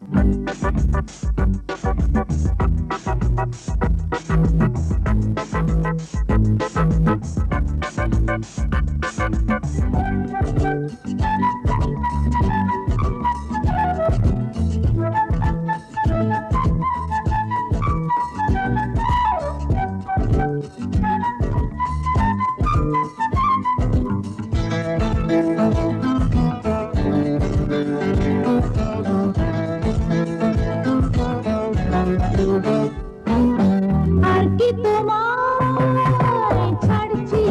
আর কি তোমায় ছাড়ছি,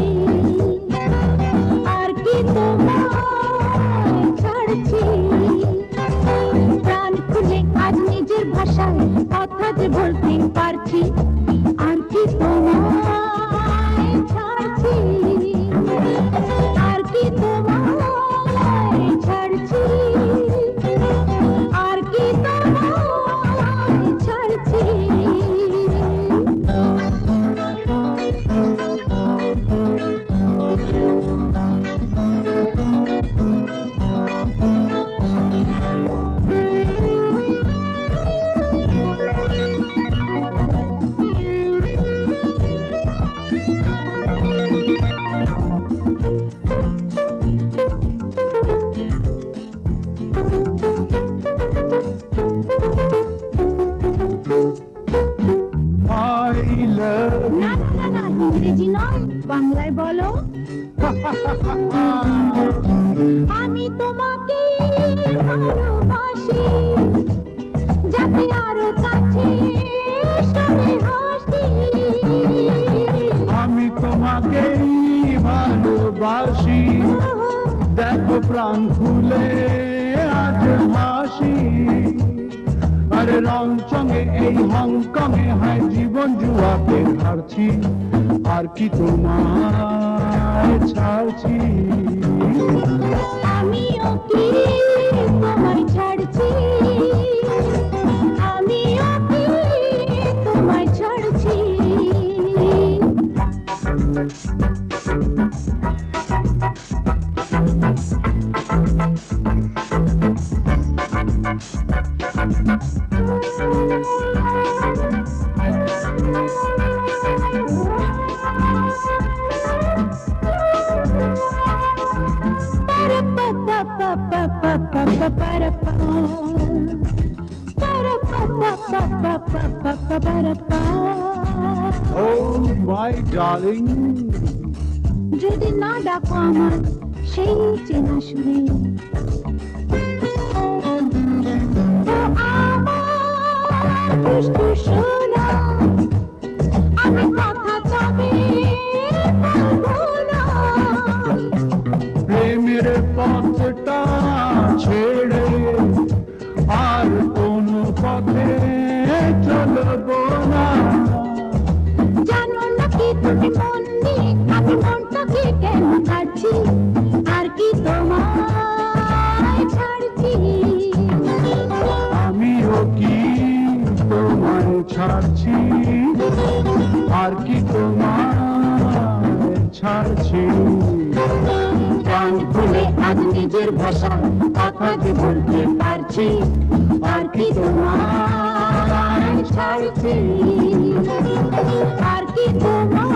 আর কি তোমায় ছাড়ছি, প্রাণ খুলে আজ নিজের ভাষায় কথা যে বলতে পারছি। আর কি তোমায় ছাড়ছি, আর কি তোমায় ছাড়ছি, আর কি তোমায় ছাড়ছি। ইংরেজি নয়, বাংলায় বলো। আমি তোমাকে ভালোবাসি, যাতে আরো কাছে সবে হাসি। আমি তোমাকে ভালোবাসি, দেখো প্রাণ খুলে আজ হাসি। আরে রং চঙে এই হংকংয়ে হয় জীবন জুয়াতে হারছি। আর কি তোমায় ছাড়ছি, আমিও কি তোমায় ছাড়ছি, আমিও কি তোমায় ছাড়ছি। Oh my darling, যদি না ডাকো আমার সেই চেনা সুরে, তো আমার দুষ্টু সোনা, আমি কথা তবে বলবো না। প্রেমের পথটা ছেড়ে আর কোন পথে চলবো না। জানো নাকি তুমি মন দিয়ে আমি মনটাকে কেন ছাড়ছি, আর কি তোমায় ছাড়ছি। আমিও কি তোমায় ছাড়ছি, আর কি তোমায় ছাড়ছি। প্রাণ খুলে আজ নিজের ভাষা কথা যে বলতে পারছি। আর কি তোমায় ছাড়ছি, আর কি তোমায়